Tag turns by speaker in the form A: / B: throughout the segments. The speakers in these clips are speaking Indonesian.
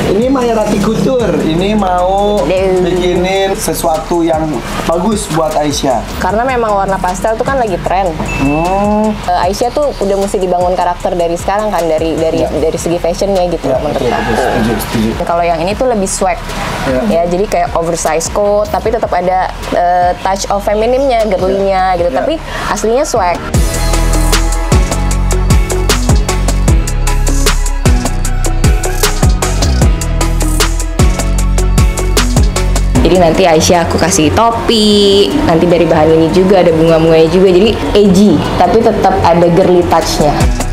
A: Ini Mayarati Couture, ini mau bikinin sesuatu yang bagus buat Aisyah.
B: Karena memang warna pastel tuh kan lagi tren. Aisyah tuh udah mesti dibangun karakter dari sekarang kan, dari segi fashionnya gitu menurut aku.
A: Setuju.
B: Kalau yang ini tuh lebih swag, ya jadi kayak oversize coat, tapi tetap ada touch of femininnya, girly-nya gitu. Tapi aslinya swag. Jadi nanti Aisyah aku kasih topi, nanti dari bahan ini juga ada bunga-bunganya juga, jadi edgy, tapi tetap ada girly touch-nya.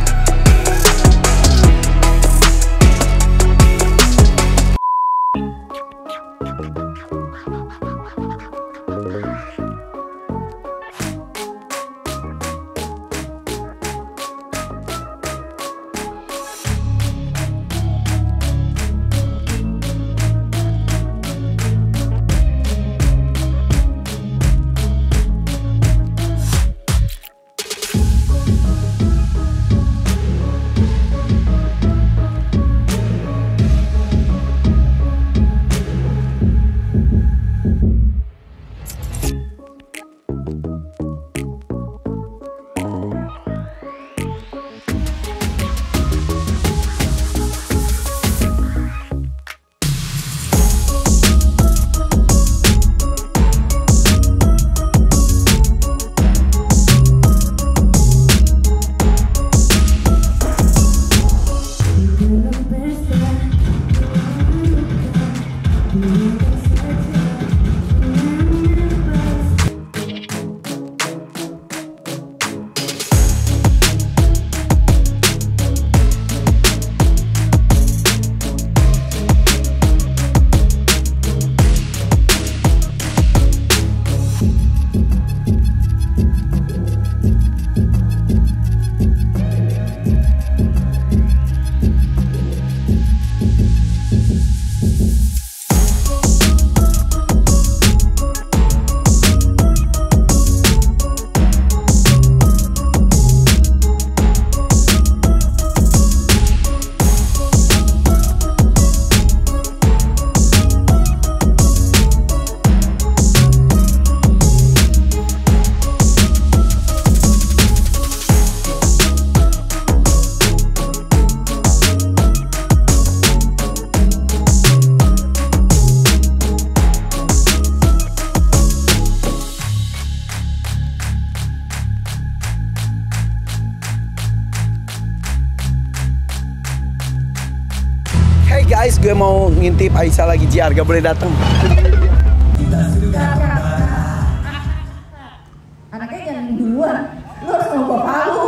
A: Guys, gue mau ngintip Aisyah lagi JR, gak boleh datang.
C: Anaknya jangan duluan, lu harus nunggu palu.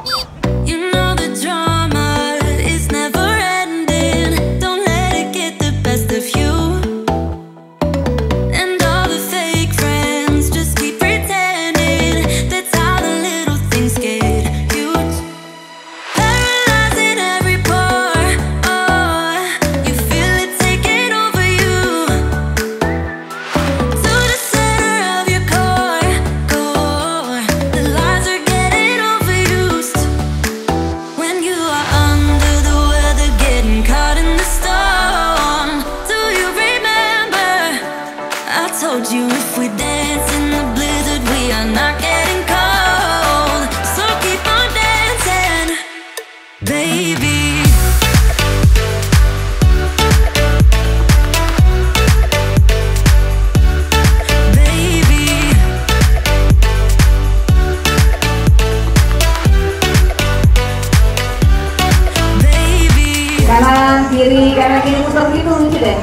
C: Kanan kiri muter gitu lucu deh.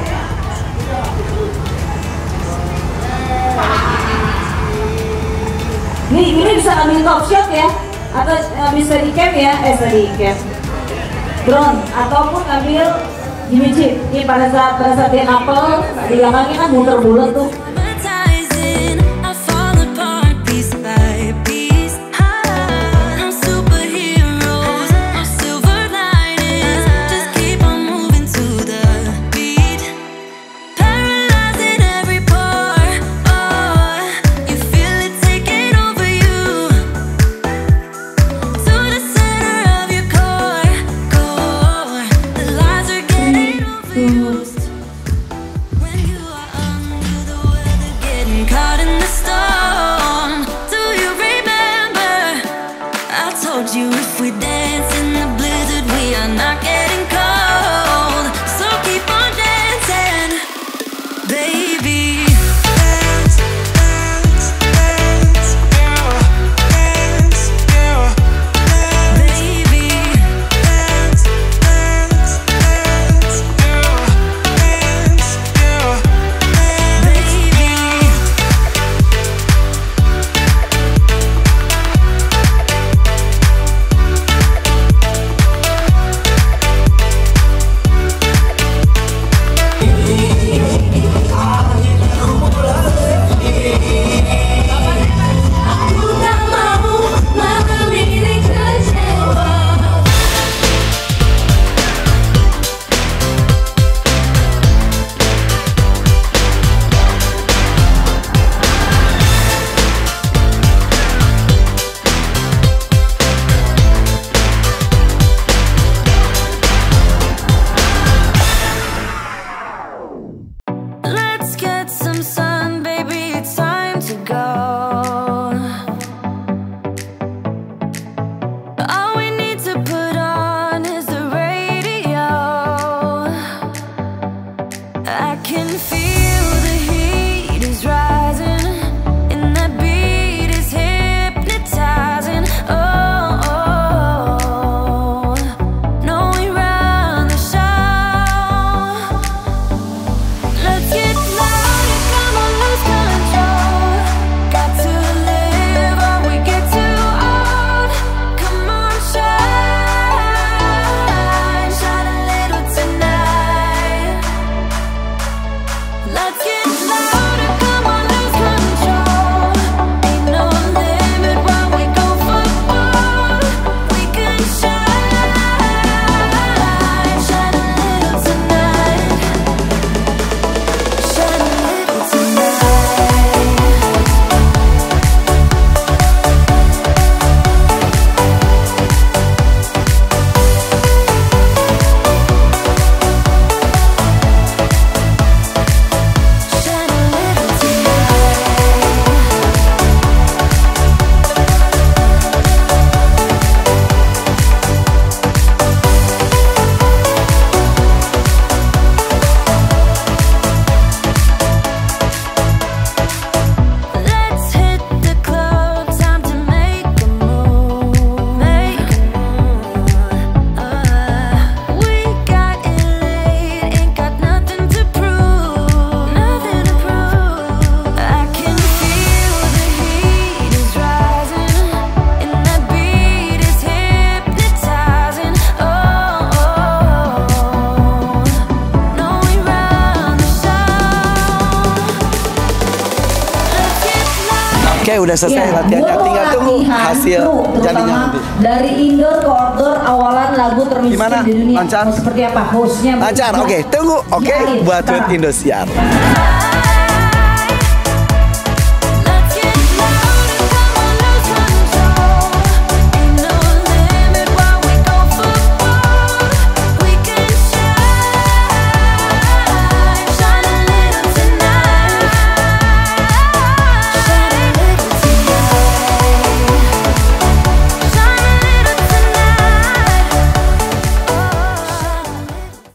C: Ini bisa ambil top shot ya, atau bisa di cam ya, di cam drone, ataupun ambil gini chip. Ini pada saat dia apel di belakangnya kan muter bulat tuh.
D: can feel the heat is rising, and that beat is hypnotizing. Oh, oh, no, we run the show. Let's get louder, come on, lose control. Got to live or we get too old. Come on, shine, shine a little tonight. Let's get louder, come on, lose control. Ain't no limit when we go for gold. We can shine, shine a little tonight. Shine a little tonight. Shine a little Let's hit the club, time to make a move, make a move. We got it late, ain't got nothing to prove, nothing to prove. I can feel the heat is rising, and that beat is hypnotizing. Oh, no, we run the show. Let's get loud.
A: Oke, udah selesai latihannya. Tinggal tunggu hasil jadinya nanti.
C: Dari indoor ke outdoor awalan lagu termiskin
A: Gimana?
C: di dunia.
A: Lancar?
C: Seperti apa hostnya?
A: Lancar, oke. Tunggu, oke. Buat Indosiar.
D: I